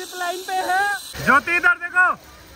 Zip line पे है। ज्योति इधर देखो।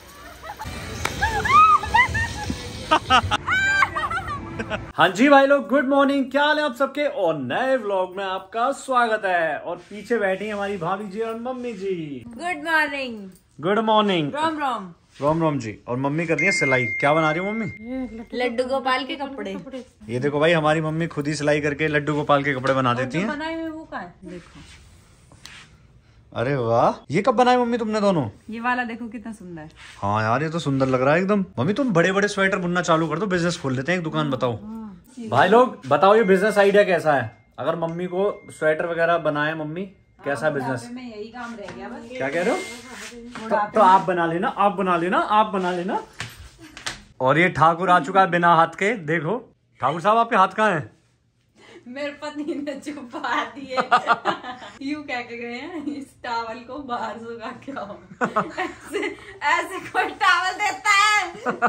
हाँ जी भाई लोग, गुड मॉर्निंग। क्या हाल है आप सबके? और नए व्लॉग में आपका स्वागत है। और पीछे बैठी हमारी भाभी जी और मम्मी जी। Good morning. Good morning. Ram Ram. Ram Ram ji. और मम्मी कर रही है सिलाई। क्या बना रही हो मम्मी? लड्डू गोपाल के कपड़े। ये देखो भाई, हमारी मम्मी खुद ही सिलाई करके लड्डू गोपाल के कपड़े बना देती हैं। बनाए हुए वो कहाँ है? देखो। अरे वाह, ये कब बनाए मम्मी तुमने दोनों? ये वाला देखो कितना सुंदर है। हाँ यार, ये तो सुंदर लग रहा है एकदम। मम्मी तुम बड़े बड़े स्वेटर बुनना चालू कर दो, बिजनेस खोल लेते हैं एक दुकान। बताओ भाई लोग, बताओ ये बिजनेस आइडिया कैसा है? अगर मम्मी को स्वेटर वगैरह बनाए मम्मी, कैसा बिजनेस? में यही काम रह गया बस। क्या कह रहे हो? तो आप बना लेना, आप बना लेना, आप बना लेना। और ये ठाकुर आ चुका है बिना हाथ के। देखो ठाकुर साहब, आपके हाथ कहाँ हैं? मेरे पति ने छुपा दिए। यूं कह के गए हैं, इस टावल को बाहर सुखा के आओ। ऐसे कोई टावल देता है?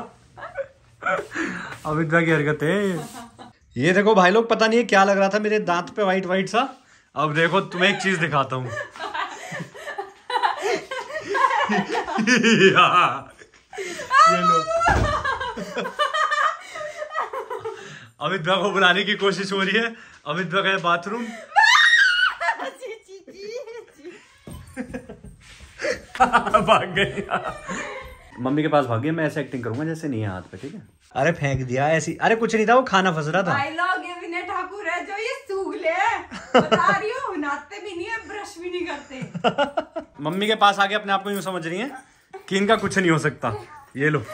अमित भाई की हरकत है ये। देखो भाई लोग, पता नहीं है क्या लग रहा था मेरे दांत पे व्हाइट व्हाइट सा। अब देखो तुम्हें एक चीज दिखाता हूँ। ये लो। अमित भाई को बुलाने की कोशिश हो रही है। अमित भाई गए बाथरूम। भाग गई। मम्मी के पास भाग गई। मैं ऐसे एक्टिंग करूंगा जैसे नहीं है हाथ पे, ठीक है? अरे फेंक दिया ऐसी। अरे कुछ नहीं था, वो खाना फंस रहा था। भाई लोग, ये विनय ठाकुर है जो ये सूगले हैं। बता रही हूँ, नहाते भी नहीं है, ब्रश भी नहीं करते। मम्मी के पास आके अपने आप को यूं समझ रही है कि इनका कुछ नहीं हो सकता। ये लो।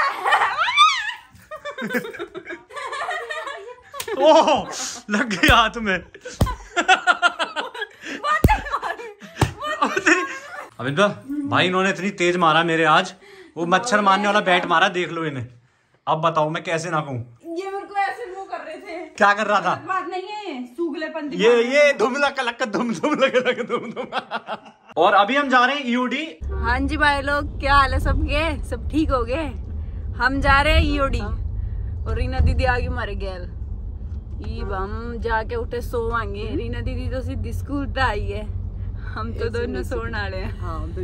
ओह, लग गया हाथ में। अमित भाई, इन्होंने इतनी तेज मारा मेरे आज। वो मच्छर मारने वाला बैट मारा, देख लो इन्हें। अब बताओ मैं कैसे ना कहूँ? ये मेरे को ऐसे मुंह कर रहे थे। क्या कर रहा था? बात नहीं है, सूगलेपन। ये धुम लक धुम धुम लगे धुम धुम। और अभी हम जा रहे हैं ईओडी। हाँ जी भाई लोग, क्या हाल है सबके? सब ठीक हो गए? हम जा रहे हैं ईओडी। और रीना दीदी आगे हमारे गैल। हम जाके उठे सोवांगे। रीना दीदी तो सीधी स्कूल पे आई है, हम तो दोनों सोने वाले हैं।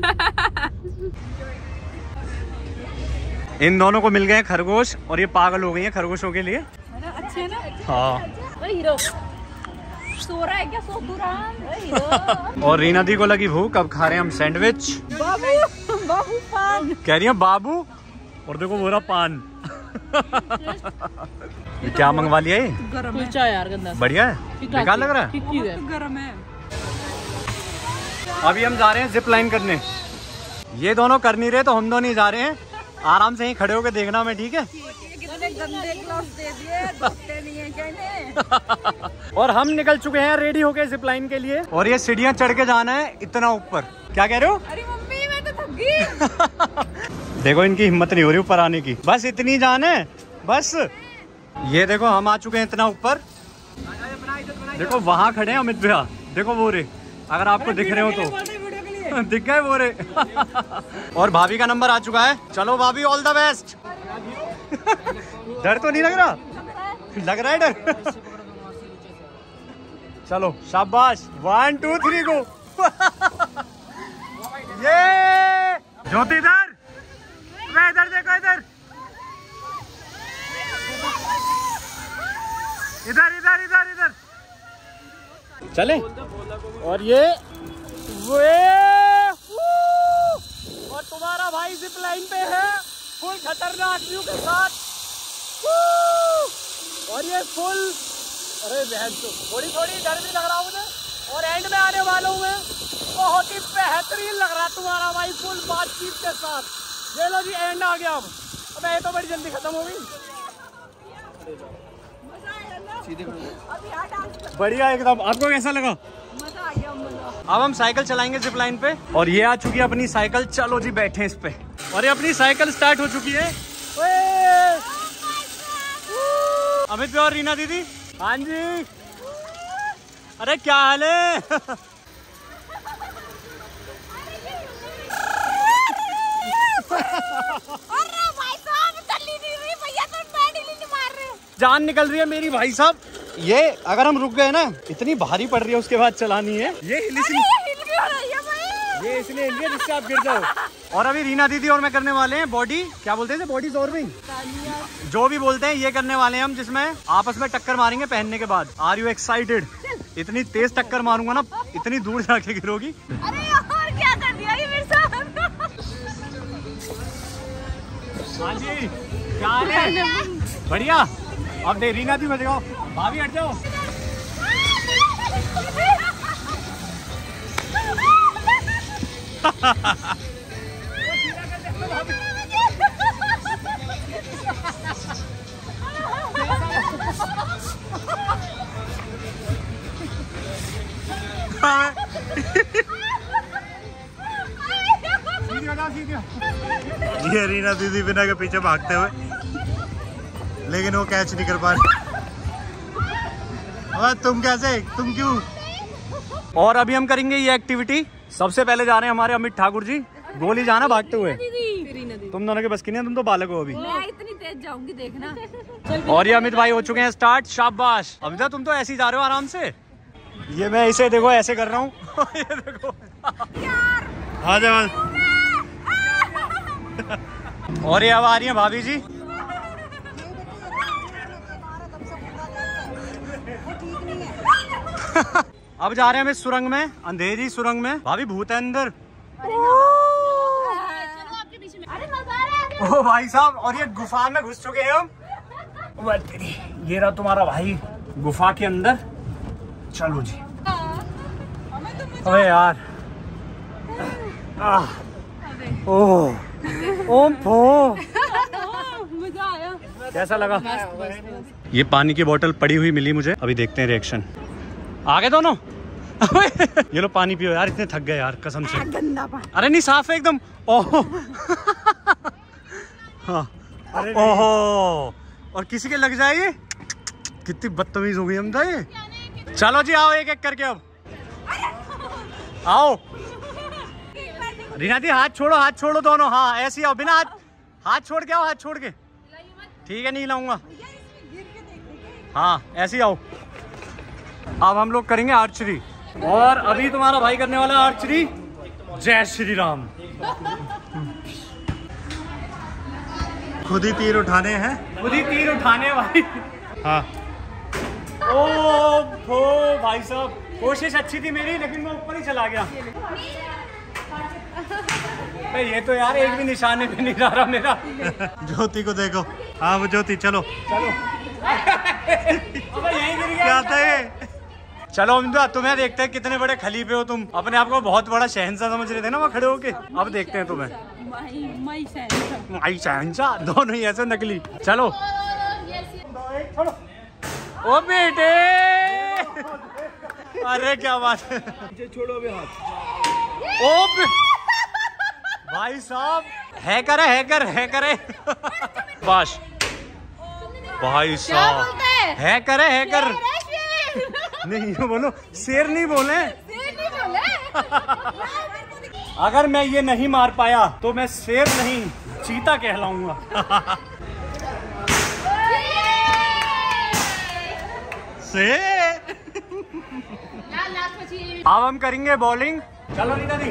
इन दोनों को मिल गए खरगोश और ये पागल हो गई हैं खरगोशों के लिए। अच्छे है ना? हाँ। हीरो सो रहा है क्या? सो पूरा। और रीना दी को लगी भूख, अब खा रहे हैं हम सैंडविच। बाबू बाबू पान कह रही है बाबू। और देखो वो रहा पान। ये क्या मंगवा लिया? ये कुलचा यार, गंदा बढ़िया है, बेकार लग रहा है। गरम है। अभी हम जा रहे हैं जिप लाइन करने। ये दोनों कर नहीं रहे तो हम दोनों ही जा रहे हैं। आराम से ही खड़े होके देखना हमें, ठीक है? गंदे ग्लव्स दे दिए, धोते नहीं है क्या? और हम निकल चुके हैं रेडी होके जिप लाइन के लिए। और ये सीढ़ियां चढ़ के जाना है इतना ऊपर। क्या कह रहे हो? अरे मम्मी, मैं तो थक गई। देखो इनकी हिम्मत नहीं हो रही ऊपर आने की। बस इतनी जान है, बस। ये देखो हम आ चुके हैं इतना ऊपर। देखो वहां खड़े हैं अमित भैया। देखो वो रे, अगर आपको दिख रहे हो तो दिख गए वो रे। और भाभी का नंबर आ चुका है। चलो भाभी, ऑल द बेस्ट। डर तो नहीं लग रहा? लग रहा है डर। चलो शाबाश। 1 2 3 गो। ये ज्योति इधर, इधर देखो, इधर इधर इधर इधर इधर चले। और ये और तुम्हारा भाई जिप लाइन पे है फुल खतरनाक व्यू के साथ। और ये फुल, अरे बहन तो थोड़ी थोड़ी डर भी लग रहा मुझे। और एंड में आने वाला हूँ मैं। बहुत ही बेहतरीन लग रहा तुम्हारा भाई फुल बातचीत के साथ। ये लो जी, एंड आ गया। अब ये तो बड़ी जल्दी खत्म हो गई। बढ़िया एकदम। आपको कैसा लगा? मजा आ गया, मजा। अब हम साइकिल चलाएंगे जिप लाइन पे। और ये आ चुकी है अपनी साइकिल। चलो जी बैठे इस पे। और ये अपनी साइकिल स्टार्ट हो चुकी है। अमित भाई और रीना दीदी। हाँ जी। अरे क्या हाल है? जान निकल रही है मेरी भाई साहब। ये अगर हम रुक गए ना, इतनी भारी पड़ रही है, उसके बाद चलानी है। ये हिल भी हो रही है भाई। ये ये इसलिए लिया जिससे आप गिर जाओ। और अभी रीना दीदी और मैं करने वाले हैं बॉडी, क्या बोलते हैं बॉडी सॉर्बिंग, जो भी बोलते हैं, ये करने वाले हैं हम, जिसमें आपस में टक्कर मारेंगे पहनने के बाद। Are you excited? इतनी तेज टक्कर मारूंगा ना, इतनी दूर जाके गिरोगी। अरे यार क्या कर दिया ये मेरे साथ। हाँ जी, क्या हाल है? बढ़िया। अब दे रीना दी, बजाओ भाभी, हट जाओ। ये रीना दीदी बिना के पीछे भागते हुए, लेकिन वो कैच नहीं कर पा रही। तुम कैसे, तुम क्यों? और अभी हम करेंगे ये एक्टिविटी। सबसे पहले जा रहे हैं हमारे अमित ठाकुर जी, गोली जाना भागते हुए। तुम दोनों के बस की नहीं, तुम तो बालक हो अभी। मैं इतनी तेज जाऊंगी देखना। और ये अमित भाई हो चुके हैं स्टार्ट, शाबाश। अमिता तुम तो ऐसे ही जा रहे हो आराम से। ये मैं इसे देखो ऐसे कर रहा हूँ। ये देखो आ जाओ। और ये अब आ रही है भाभी जी। अब जा रहे हैं हम इस सुरंग में, अंधेरी सुरंग में। भाभी भूत है अंदर। ओ भाई साहब, और ये गुफा में घुस चुके हैं हम। ये रहा तुम्हारा भाई गुफा के अंदर। चलो जी। अबे यार, ओम फो, मजा आया। कैसा लगा? ये पानी की बोतल पड़ी हुई मिली मुझे, अभी देखते हैं रिएक्शन। आगे दोनों। ये लो पानी पियो यार, इतने थक गए यार कसम से। गंदा पानी। अरे नहीं, साफ है एकदम। ओहो। हाँ। ओहो, और किसी के लग जाए ये। कितनी बदतमीज हो गई हम तो ये। चलो जी आओ, एक एक करके अब आओ। रीना दी हाथ छोड़ो, हाथ छोड़ो दोनों। हाँ ऐसे आओ, बिना हाथ छोड़ के आओ, हाथ छोड़ के। ठीक है, नहीं लाऊंगा। हाँ ऐसे आओ। अब हम लोग करेंगे आर्चरी, और अभी तुम्हारा भाई करने वाला आर्चरी। जय श्री राम। खुद ही तीर उठाने हैं, खुद ही तीर उठाने भाई। हाँ। ओ भाई साहब, कोशिश अच्छी थी मेरी, लेकिन मैं ऊपर ही चला गया। ये तो यार एक भी निशाने पे नहीं जा रहा मेरा। ज्योति को देखो। हाँ वो ज्योति, चलो चलो। यहीं गिर गया। क्या था ये? चलो अमिता, तुम्हें देखते हैं कितने बड़े खलीफे हो तुम। अपने आप को बहुत बड़ा शहंशाह समझ रहे थे ना वहाँ खड़े होके। अब देखते हैं तुम्हें। माई शहंशाह, दोनों ही ऐसे नकली। चलो। ओ बेटे, अरे क्या बात है। छोड़ो भी हाथ। ओ भाई साहब, हैकर है, हैकर है। बस भाई साहब, हैकर है, हैकर। नहीं ये बोलो, शेर नहीं बोले। अगर मैं ये नहीं मार पाया तो मैं शेर नहीं, चीता कहलाऊंगा। अब हम करेंगे बॉलिंग। चलो रीना दी।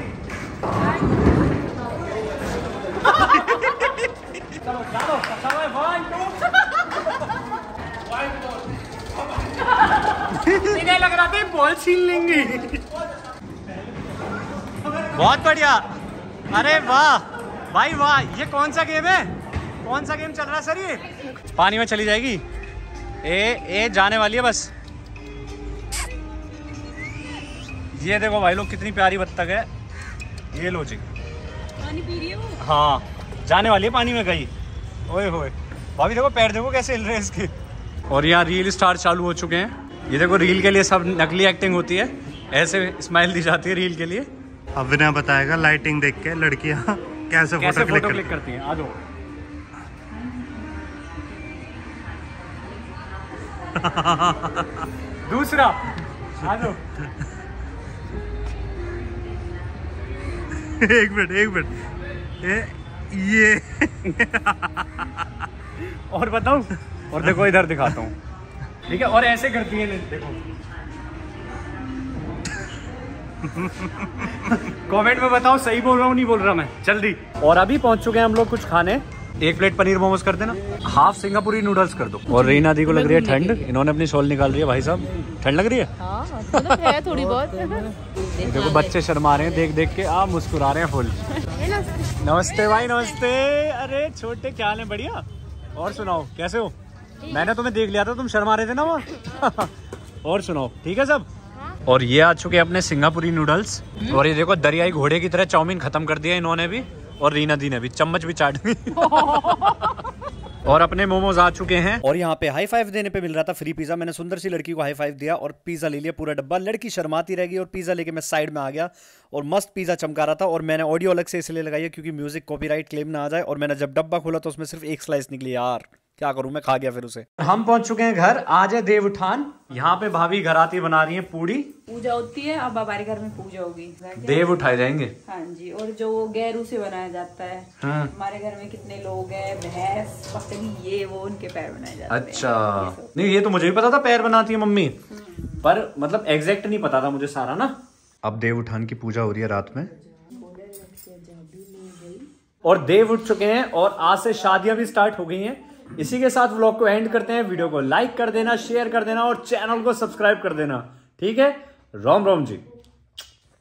चलो चलो इन्हें लग रहा था बॉल छीन लेंगी। बहुत बढ़िया। अरे वाह भाई वाह, ये कौन सा गेम है? कौन सा गेम चल रहा है सर? ये पानी में चली जाएगी। ए जाने वाली है बस। ये देखो भाई लोग, कितनी प्यारी बत्तख है। ये लो जी, पानी पी रही है वो। हाँ जाने वाली है पानी में गई। ओए होए भाभी देखो, पैर देखो कैसे हिल रहे हैं इसके। और यहाँ रील स्टार चालू हो चुके हैं। ये देखो, रील के लिए सब नकली एक्टिंग होती है, ऐसे स्माइल दी जाती है रील के लिए। अब विनय बताएगा लाइटिंग देख के लड़कियां कैसे फोटो क्लिक करती हैं। आ जाओ। दूसरा आ जाओ। एक मिनट ये और बताऊं? और देखो इधर दिखाता हूँ, ठीक है? और ऐसे करती है, देखो। कमेंट में बताओ सही बोल रहा हूँ नहीं बोल रहा मैं, जल्दी। और अभी पहुंच चुके हैं हम लोग कुछ खाने। 1 प्लेट पनीर मोमोज कर देना, हाफ सिंगापुरी नूडल्स कर दो। और रीना दी को लग रही है ठंड, इन्होंने अपनी शॉल निकाल रही है। भाई साहब ठंड लग रही है? मतलब है थोड़ी बहुत। देखो बच्चे शर्मा रहे हैं देख देख के, आप मुस्कुरा रहे हैं फुल। नमस्ते भाई नमस्ते। अरे छोटे क्या हाल है? बढ़िया। और सुनाओ कैसे हो? मैंने तुम्हें देख लिया था, तुम शर्मा रहे थे ना वहाँ। और सुनाओ ठीक है सब? और ये आ चुके हैं अपने सिंगापुरी नूडल्स। और ये देखो दरियाई घोड़े की तरह चाउमीन खत्म कर दिया इन्होंने भी, और रीना दी ने भी चम्मच भी चाट दी। और अपने मोमोज आ चुके हैं। और यहाँ पे हाई फाइव देने पे मिल रहा था फ्री पिज्जा। मैंने सुंदर सी लड़की को हाई फाइव दिया और पिज्जा ले लिया पूरा डब्बा। लड़की शर्माती रह गई और पिज्जा लेके मैं साइड में आ गया और मस्त पिज्जा चमका रहा था। और मैंने ऑडियो अलग से इसलिए लगाई है क्योंकि म्यूजिक कॉपीराइट क्लेम ना आ जाए। और मैंने जब डब्बा खोला तो उसमें सिर्फ 1 स्लाइस निकली। यार क्या करूं, मैं खा गया फिर उसे। हम पहुंच चुके हैं घर। आज है देव उठान। यहाँ पे भाभी घराती बना रही है पूड़ी। पूजा होती है, अब हमारे घर में पूजा होगी, देव उठाए जाएंगे। हाँ जी। और जो गैरू से बनाया जाता है, हमारे घर में कितने लोग हैं, भैंस बकरी ये वो, उनके पैर बनाए जाते हैं। अच्छा नहीं, ये तो मुझे भी पता था पैर बनाती है मम्मी, पर मतलब एग्जैक्ट नहीं पता था मुझे सारा ना। अब देव उठान की पूजा हो रही है रात में। और देव उठ चुके हैं और आज से शादियां भी स्टार्ट हो गई हैं। इसी के साथ व्लॉग को एंड करते हैं। वीडियो को लाइक कर देना, शेयर कर देना और चैनल को सब्सक्राइब कर देना। ठीक है, राम राम जी।